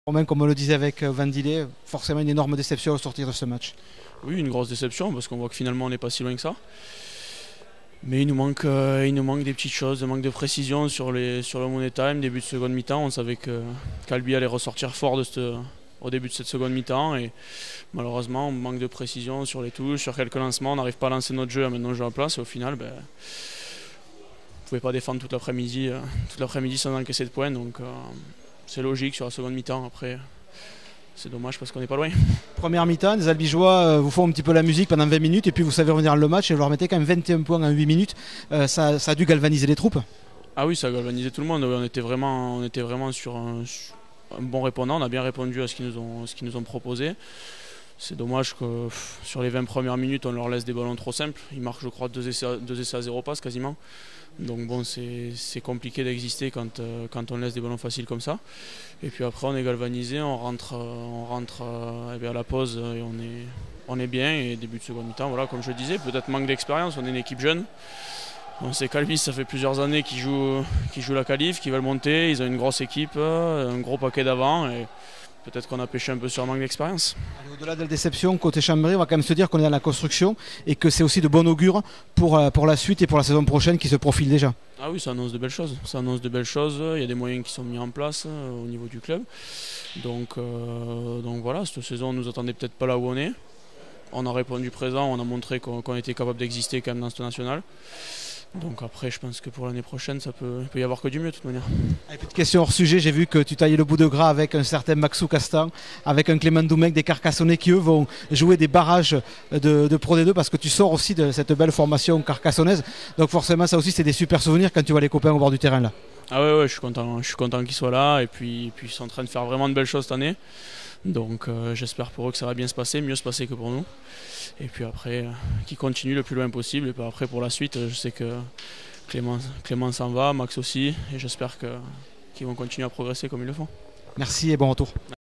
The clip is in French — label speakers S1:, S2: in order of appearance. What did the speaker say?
S1: Romain, comme on le disait avec Van Dile, forcément une énorme déception au sortir de ce match.
S2: Oui, une grosse déception parce qu'on voit que finalement on n'est pas si loin que ça. Mais il nous manque des petites choses, un manque de précision sur le money time, début de seconde mi-temps. On savait que Calbi allait ressortir fort au début de cette seconde mi-temps et malheureusement on manque de précision sur les touches, sur quelques lancements, on n'arrive pas à lancer notre jeu à maintenant jouer en place et au final on ne pouvait pas défendre toute l'après-midi sans encaisser de points, donc c'est logique sur la seconde mi-temps. Après c'est dommage parce qu'on n'est pas loin.
S1: Première mi-temps, les Albigeois vous font un petit peu la musique pendant 20 minutes et puis vous savez revenir le match et vous leur mettez quand même 21 points en 8 minutes. Ça a dû galvaniser les troupes.
S2: Ah oui, ça a galvanisé tout le monde. On était vraiment sur un bon répondant. On a bien répondu à ce qu'ils nous ont proposé. C'est dommage que sur les 20 premières minutes, on leur laisse des ballons trop simples. Ils marquent, je crois, 2 essais à 0 passes quasiment. Donc bon, c'est compliqué d'exister quand on laisse des ballons faciles comme ça. Et puis après, on est galvanisé, on rentre à la pause et on est bien. Et début de seconde mi-temps, voilà, comme je le disais, peut-être manque d'expérience. On est une équipe jeune. On sait qu'Alvis, ça fait plusieurs années qu'ils jouent la qualif, qu'ils veulent monter. Ils ont une grosse équipe, un gros paquet d'avant. Et peut-être qu'on a pêché un peu sur un manque d'expérience.
S1: Au-delà de la déception, côté Chambéry, on va quand même se dire qu'on est dans la construction et que c'est aussi de bon augure pour la suite et pour la saison prochaine qui se profile déjà.
S2: Ah oui, ça annonce de belles choses. Ça annonce de belles choses. Il y a des moyens qui sont mis en place au niveau du club. Donc voilà, cette saison, on ne nous attendait peut-être pas là où on est. On a répondu présent, on a montré qu'on était capable d'exister quand même dans ce national. Donc après, je pense que pour l'année prochaine, il peut y avoir que du mieux de toute manière.
S1: Et puis de question hors sujet, j'ai vu que tu taillais le bout de gras avec un certain Maxou Castan, avec un Clément Doumec, des Carcassonnais qui eux vont jouer des barrages de Pro D2 parce que tu sors aussi de cette belle formation carcassonnaise. Donc forcément, ça aussi, c'est des super souvenirs quand tu vois les copains au bord du terrain là.
S2: Ah ouais, je suis content qu'ils soient là et puis ils sont en train de faire vraiment de belles choses cette année. Donc j'espère pour eux que ça va bien se passer, mieux se passer que pour nous. Et puis après, qu'ils continuent le plus loin possible. Et puis après, pour la suite, je sais que Clément s'en va, Max aussi. Et j'espère qu'ils vont continuer à progresser comme ils le font.
S1: Merci et bon retour.